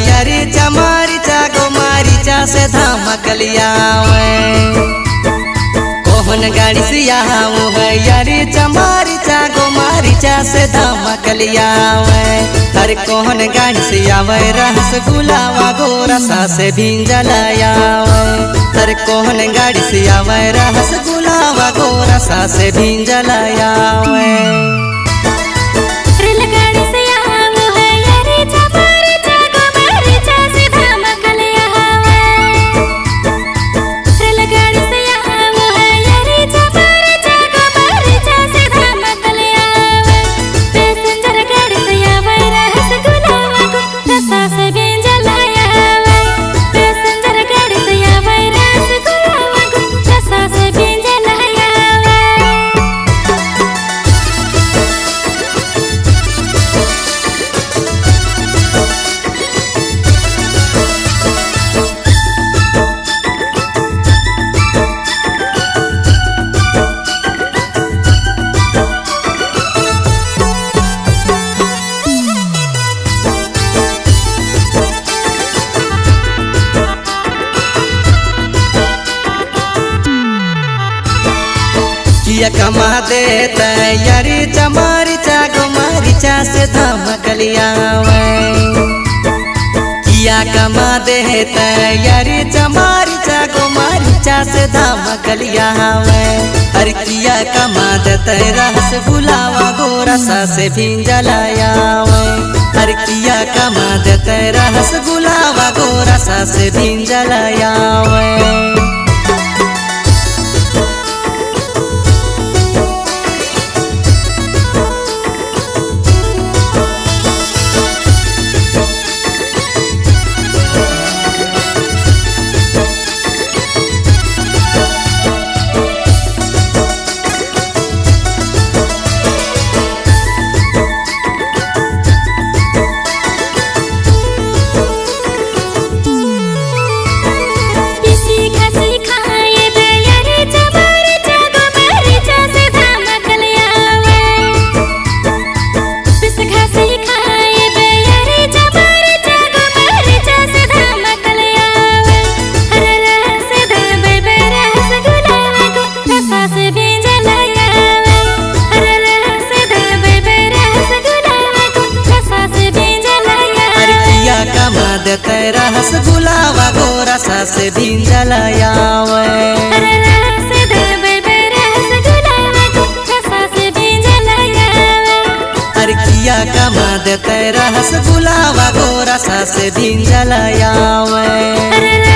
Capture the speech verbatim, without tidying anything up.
यारी चमारी चा गोमारी चा से धमकलिया कोहन गाड़ी से यहाँ है यारी चमारी चा गोमारी चा से धमकलिया हर कोहन गाड़ी से आवे रसगुल्ला गोरा सा से भिंजलाया हर कोहन गाड़ी से आवे रसगुल्ला गोरा सा से भिंजलाया कमा देता यारी चमारी चा गोमारी चा से धमकलिया किया कमा देता यारी चमारी चा गोमारी चा से धमकलिया हर किया कमा देता रसगुल्ला गोरा सा से भिंजलाया हर किया कमा देता रसगुल्ला गोरा सा से भिंजलाया तेरा रसगुल्ला गोरा सा से भिंजलाया हर किया कमा दे तेरा रसगुल्ला गोरा सा से भिंजलाया।